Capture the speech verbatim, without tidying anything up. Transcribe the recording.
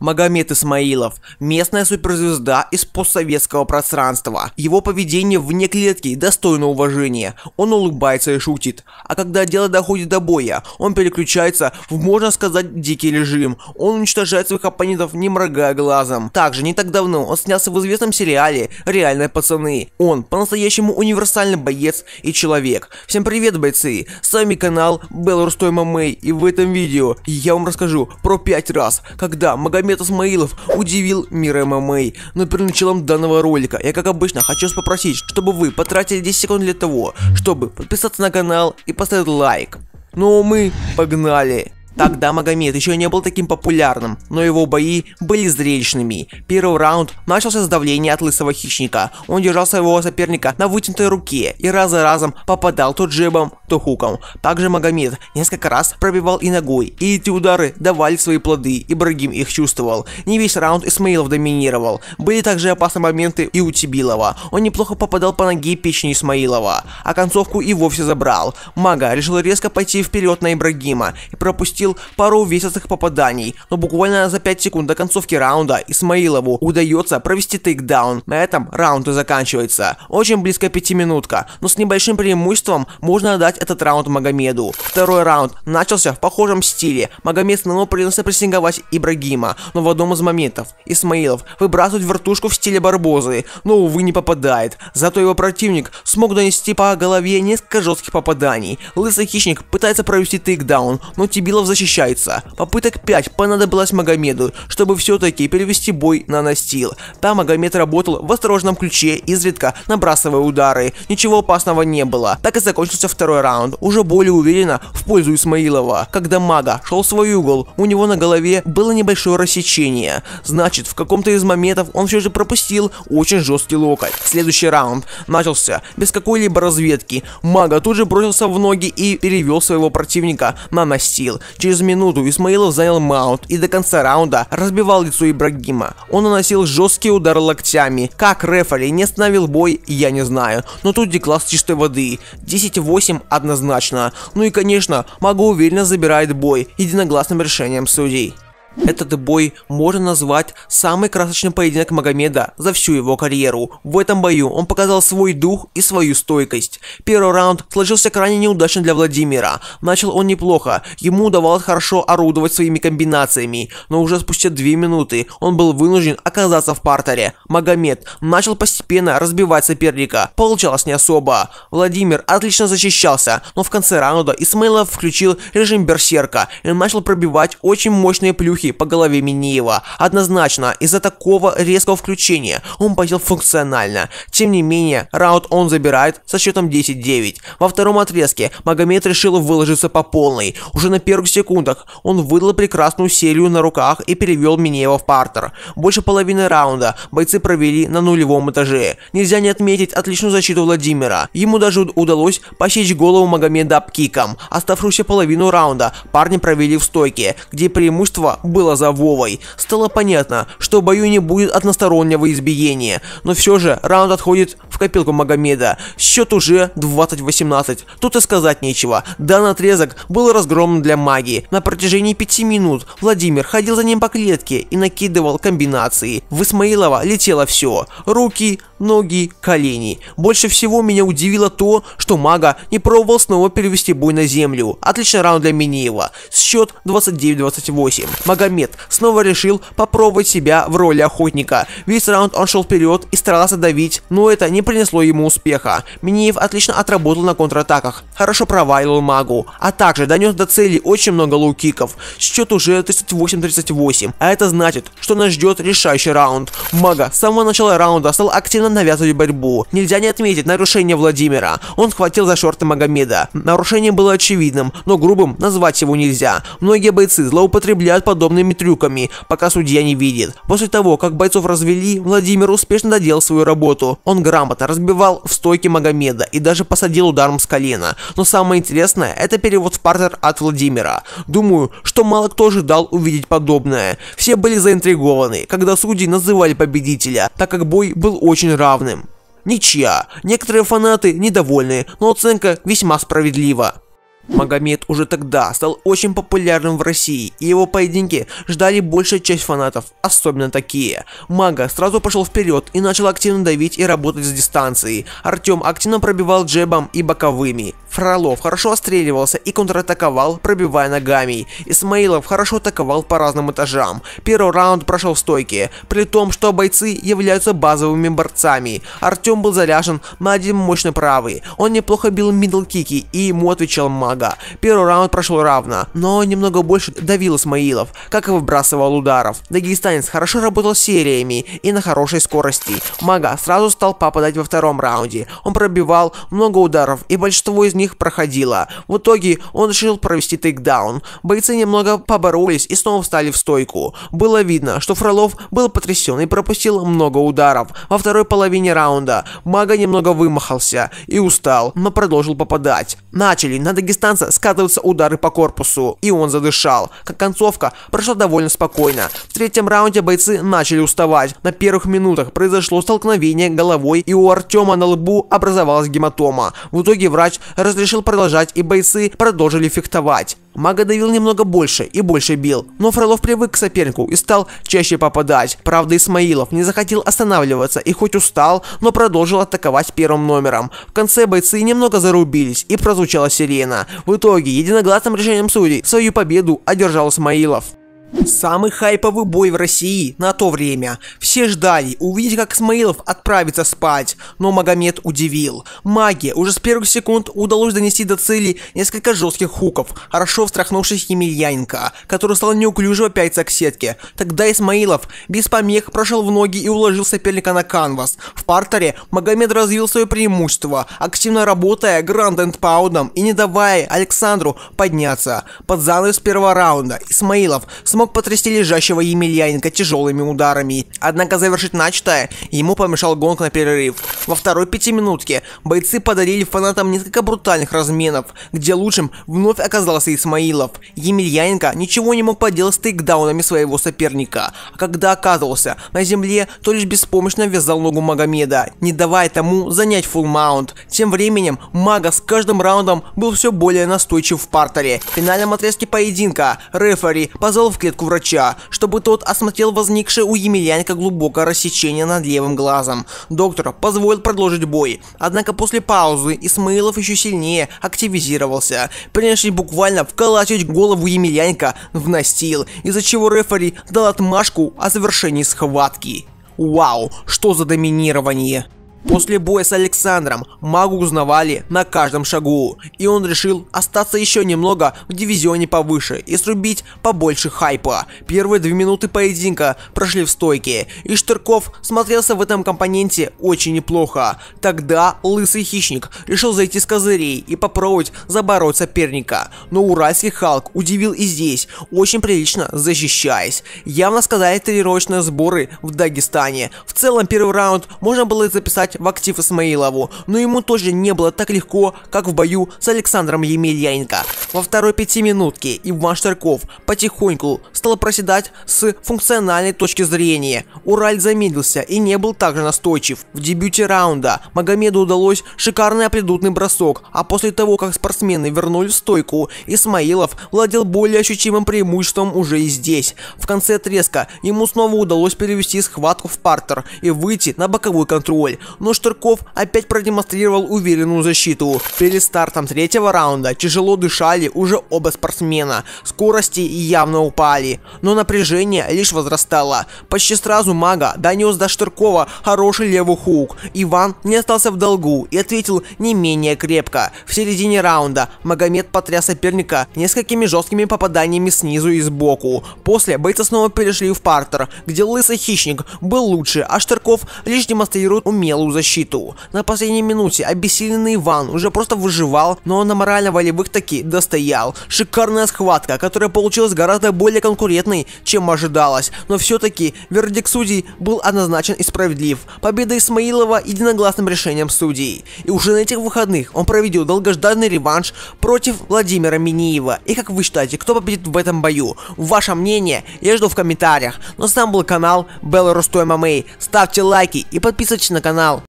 Магомед Исмаилов – местная суперзвезда из постсоветского пространства. Его поведение вне клетки достойно уважения. Он улыбается и шутит. А когда дело доходит до боя, он переключается в, можно сказать, дикий режим. Он уничтожает своих оппонентов, не моргая глазом. Также не так давно он снялся в известном сериале «Реальные пацаны». Он по-настоящему универсальный боец и человек. Всем привет, бойцы! С вами канал Белрус эм эм а, и в этом видео я вам расскажу про пять раз, когда Магомед Исмаилов удивил мир эм эм а. Но перед началом данного ролика я, как обычно, хочу вас попросить, чтобы вы потратили десять секунд для того, чтобы подписаться на канал и поставить лайк. Ну а мы погнали! Тогда Магомед еще не был таким популярным, но его бои были зрелищными. Первый раунд начался с давления от лысого хищника. Он держал своего соперника на вытянутой руке и раз за разом попадал то джебом, то хуком. Также Магомед несколько раз пробивал и ногой, и эти удары давали свои плоды, Ибрагим их чувствовал. Не весь раунд Исмаилов доминировал. Были также опасные моменты и у Тибилова. Он неплохо попадал по ноге и печени Исмаилова, а концовку и вовсе забрал. Мага решил резко пойти вперед на Ибрагима и пропустил пару увесистых попаданий, но буквально за пять секунд до концовки раунда Исмаилову удается провести тейкдаун. На этом раунд и заканчивается. Очень близкая пятиминутка, но с небольшим преимуществом можно отдать этот раунд Магомеду. Второй раунд начался в похожем стиле. Магомед снова принялся прессинговать Ибрагима, но в одном из моментов Исмаилов выбрасывает вертушку в стиле Барбозы, но увы не попадает. Зато его противник смог донести по голове несколько жестких попаданий. Лысый хищник пытается провести тейкдаун, но Тибилов защищается. Попыток пять понадобилось Магомеду, чтобы все-таки перевести бой на настил. Там Магомед работал в осторожном ключе, изредка набрасывая удары. Ничего опасного не было. Так и закончился второй раунд, уже более уверенно в пользу Исмаилова. Когда Мага шел в свой угол, у него на голове было небольшое рассечение. Значит, в каком-то из моментов он все же пропустил очень жесткий локоть. Следующий раунд начался без какой-либо разведки. Мага тут же бросился в ноги и перевел своего противника на настил. Через минуту Исмаилов занял маунт и до конца раунда разбивал лицо Ибрагима. Он наносил жесткие удары локтями. Как рефери не остановил бой, я не знаю. Но тут декласс чистой воды. десять восемь однозначно. Ну и конечно, Мага уверенно забирает бой единогласным решением судей. Этот бой можно назвать самый красочный поединок Магомеда за всю его карьеру. В этом бою он показал свой дух и свою стойкость. Первый раунд сложился крайне неудачно для Владимира. Начал он неплохо, ему удавалось хорошо орудовать своими комбинациями, но уже спустя две минуты он был вынужден оказаться в партере. Магомед начал постепенно разбивать соперника, получалось не особо. Владимир отлично защищался, но в конце раунда Исмаилов включил режим берсерка и начал пробивать очень мощные плюхи по голове Минеева. Однозначно, из-за такого резкого включения он победил функционально. Тем не менее, раунд он забирает со счетом десять девять. Во втором отрезке Магомед решил выложиться по полной. Уже на первых секундах он выдал прекрасную серию на руках и перевел Минеева в партер. Больше половины раунда бойцы провели на нулевом этаже. Нельзя не отметить отличную защиту Владимира. Ему даже удалось посечь голову Магомеда апкиком. Оставшуюся половину раунда парни провели в стойке, где преимущество было за Вовой. Стало понятно, что в бою не будет одностороннего избиения, но все же раунд отходит в копилку Магомеда. Счет уже двадцать восемнадцать. Тут и сказать нечего. Данный отрезок был разгромлен для Маги. На протяжении пяти минут Владимир ходил за ним по клетке и накидывал комбинации. В Исмаилова летело все. Руки, ноги, колени. Больше всего меня удивило то, что Мага не пробовал снова перевести бой на землю. Отличный раунд для Минеева. Счет двадцать девять двадцать восемь. Магомед снова решил попробовать себя в роли охотника. Весь раунд он шел вперед и старался давить, но это не принесло ему успеха. Минеев отлично отработал на контратаках, хорошо проваливал Магу, а также донес до цели очень много лоу-киков. Счет уже тридцать восемь тридцать восемь, а это значит, что нас ждет решающий раунд. Мага с самого начала раунда стал активно навязывать борьбу. Нельзя не отметить нарушение Владимира. Он схватил за шорты Магомеда. Нарушение было очевидным, но грубым назвать его нельзя. Многие бойцы злоупотребляют подобными трюками, пока судья не видит. После того, как бойцов развели, Владимир успешно доделал свою работу. Он грамотно разбивал в стойке Магомеда и даже посадил ударом с колена. Но самое интересное — это перевод в партер от Владимира. Думаю, что мало кто ожидал увидеть подобное. Все были заинтригованы, когда судьи называли победителя, так как бой был очень равным. Ничья. Некоторые фанаты недовольны, но оценка весьма справедлива. Магомед уже тогда стал очень популярным в России, и его поединки ждали большая часть фанатов, особенно такие. Мага сразу пошел вперед и начал активно давить и работать с дистанции. Артем активно пробивал джебом и боковыми. Фролов хорошо отстреливался и контратаковал, пробивая ногами. Исмаилов хорошо атаковал по разным этажам. Первый раунд прошел в стойке, при том, что бойцы являются базовыми борцами. Артем был заряжен на один мощный правый. Он неплохо бил мидл-кики, и ему отвечал Мага. Первый раунд прошел равно, но немного больше давил Исмаилов, как и выбрасывал ударов. Дагестанец хорошо работал сериями и на хорошей скорости. Мага сразу стал попадать во втором раунде. Он пробивал много ударов, и большинство из них проходило. В итоге он решил провести тейкдаун. Бойцы немного поборолись и снова встали в стойку. Было видно, что Фролов был потрясен и пропустил много ударов. Во второй половине раунда Мага немного вымахался и устал, но продолжил попадать. Начали на Дагестанца скатываются удары по корпусу, и он задышал. Как концовка прошла довольно спокойно. В третьем раунде бойцы начали уставать. На первых минутах произошло столкновение головой, и у Артема на лбу образовалась гематома. В итоге врач разрешил продолжать, и бойцы продолжили фехтовать. Мага давил немного больше и больше бил, но Фролов привык к сопернику и стал чаще попадать. Правда, Исмаилов не захотел останавливаться и хоть устал, но продолжил атаковать первым номером. В конце бойцы немного зарубились и прозвучала сирена. В итоге единогласным решением судей свою победу одержал Исмаилов. Самый хайповый бой в России на то время. Все ждали увидеть, как Исмаилов отправится спать, но Магомед удивил. Маге уже с первых секунд удалось донести до цели несколько жестких хуков, хорошо встряхнувшись Емельяненко, который стал неуклюже пятиться к сетке. Тогда Исмаилов без помех прошел в ноги и уложил соперника на канвас. В партере Магомед развил свое преимущество, активно работая гранд-энд-паудом и не давая Александру подняться. Под занавес первого раунда Исмаилов смог потрясти лежащего Емельяненко тяжелыми ударами. Однако завершить начатое ему помешал гонг на перерыв. Во второй пятиминутке бойцы подарили фанатам несколько брутальных разменов, где лучшим вновь оказался Исмаилов. Емельяненко ничего не мог поделать с тейкдаунами своего соперника, а когда оказывался на земле, то лишь беспомощно вязал ногу Магомеда, не давая тому занять фулл маунт. Тем временем Мага с каждым раундом был все более настойчив в партере. В финальном отрезке поединка рефери позвал в клетку врача, чтобы тот осмотрел возникшее у Емельяненко глубокое рассечение над левым глазом. Доктор позволил продолжить бой, однако после паузы Исмаилов еще сильнее активизировался, принявшись буквально вколачивать голову Емельяненко в настил, из-за чего рефери дал отмашку о завершении схватки. Вау, что за доминирование! После боя с Александром Магу узнавали на каждом шагу, и он решил остаться еще немного в дивизионе повыше и срубить побольше хайпа. Первые две минуты поединка прошли в стойке, и Штырков смотрелся в этом компоненте очень неплохо. Тогда Лысый Хищник решил зайти с козырей и попробовать забороть соперника, но Уральский Халк удивил и здесь, очень прилично защищаясь. Явно сказали тренировочные сборы в Дагестане. В целом первый раунд можно было записать в актив Исмаилову, но ему тоже не было так легко, как в бою с Александром Емельяненко. Во второй пятиминутке Иван Штырков потихоньку стал проседать с функциональной точки зрения. Ураль замедлился и не был так же настойчив. В дебюте раунда Магомеду удалось шикарный опледутный бросок, а после того, как спортсмены вернули в стойку, Исмаилов владел более ощутимым преимуществом уже и здесь. В конце отрезка ему снова удалось перевести схватку в партер и выйти на боковой контроль. Но Штырков опять продемонстрировал уверенную защиту. Перед стартом третьего раунда тяжело дышали уже оба спортсмена, скорости явно упали, но напряжение лишь возрастало. Почти сразу Мага донес до Штыркова хороший левый хук. Иван не остался в долгу и ответил не менее крепко. В середине раунда Магомед потряс соперника несколькими жесткими попаданиями снизу и сбоку. После бойцы снова перешли в партер, где Лысый Хищник был лучше, а Штырков лишь демонстрирует умелую защиту. На последней минуте обессиленный Иван уже просто выживал, но на морально-волевых таки достоял. Шикарная схватка, которая получилась гораздо более конкурентной, чем ожидалось, но все-таки вердикт судей был однозначен и справедлив. Победа Исмаилова единогласным решением судей. И уже на этих выходных он проведет долгожданный реванш против Владимира Минеева. И как вы считаете, кто победит в этом бою? Ваше мнение я жду в комментариях. Но с нами был канал Белорустой ММА. Ставьте лайки и подписывайтесь на канал.